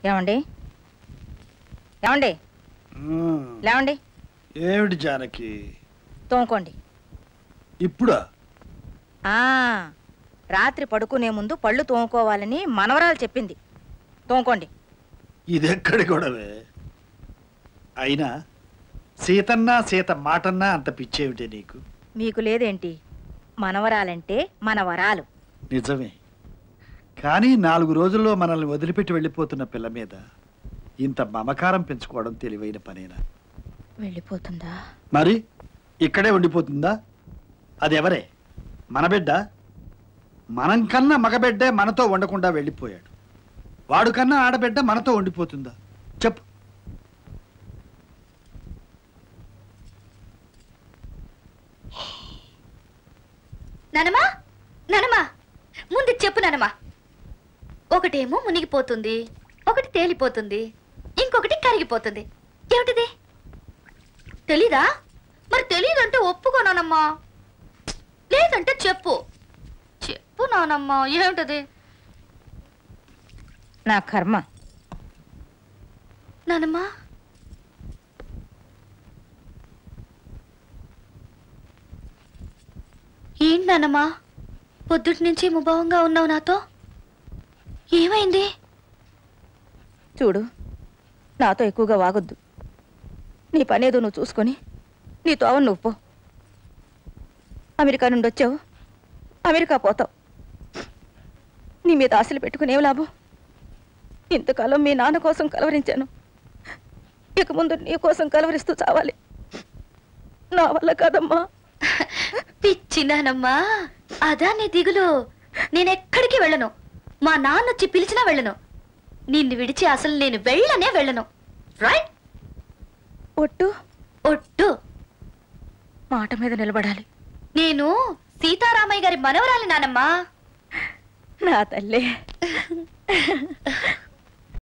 ఏమండి ఏమండి లేవండి. ఏమిటి జానకి? తోముకోండి. ఇప్పుడా? రాత్రి పడుకునే ముందు పళ్ళు తోముకోవాలని మనవరాలు చెప్పింది. తోముకోండి. ఇదెక్కడి గొడవే? అయినా సీతన్నా సీత మాటన్నా అంత పిచ్చేమిటే నీకు? మీకు లేదేంటి? మనవరాలంటే మన వరాలు. నిజమే, కానీ 4 రోజుల్లో మనల్ని వదిలిపెట్టి వెళ్ళిపోతున్న పిల్ల మీద ఇంత మమకారం పెంచుకోవడం తెలివైన పనేనా? వెళ్ళిపోతుందా? మరి ఇక్కడే ఉండిపోతుందా? అది ఎవరే? మన బిడ్డ. మనం కన్నా మగబిడ్డే మనతో ఉండకుండా వెళ్ళిపోయాడు. వాడు కన్నా ఆడబిడ్డ మనతో ఉండిపోతుందా? చెప్పు. నానమ్మా, నానమ్మా, ముందు చెప్పు నానమ్మా. ఒకటేమో మునిగిపోతుంది, ఒకటి తేలిపోతుంది, ఇంకొకటి కరిగిపోతుంది. ఏమిటిది? తెలీదా? మరి తెలీదంటే ఒప్పుకోనానమ్మా. లేదంటే చెప్పు. చెప్పు నానమ్మా, ఏమిటది? నా కర్మ. నానమ్మా, ఏంటి నానమ్మా పొద్దుటి నుంచి ముభావంగా ఉన్నావు నాతో? ఏమైంది? చూడు, నాతో ఎక్కువగా వాగొద్దు. నీ పనేదో నువ్వు చూసుకొని నీ తోవ నువ్వు పో. అమెరికా నుండి వచ్చావు, అమెరికా పోతావు. నీ మీద ఆశలు పెట్టుకుని ఏం లాభం? ఇంతకాలం మీ నాన్న కోసం కలవరించాను, ఇక ముందు నీ కోసం కలవరిస్తూ చావాలి. నా వల్ల కాదమ్మా. పిచ్చినానమ్మా, అదా నీ దిగులు? నేనెక్కడికి వెళ్ళను. మా నాన్న వచ్చి పిలిచినా వెళ్ళను. నిన్ను విడిచి అసలు నేను వెళ్ళనే వెళ్ళను. రైట్? ఒట్టు? ఒట్టు. మాట మీద నిలబడాలి. నేను సీతారామయ్య గారి మనవరాలి నానమ్మా. నా తల్లే.